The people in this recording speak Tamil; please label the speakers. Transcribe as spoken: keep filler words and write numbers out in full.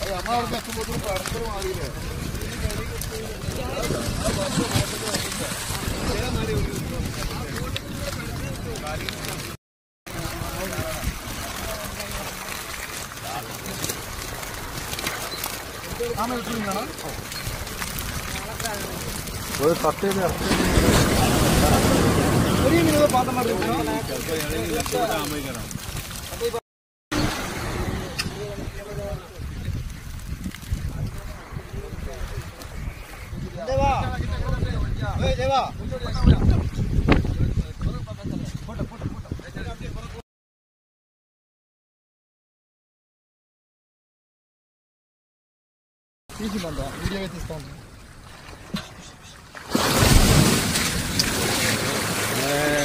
Speaker 1: ஒரு சட்டை பார்த்த மாதிரி அமைக்கிறோம். தேவா ஏய் தேவா போட்ட போட்ட போட்ட తీసి బంద వీడియో తీస్తాను.